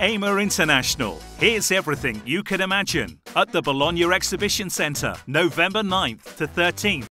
EIMA International. Here's everything you can imagine at the Bologna Exhibition Centre, November 9th to 13th.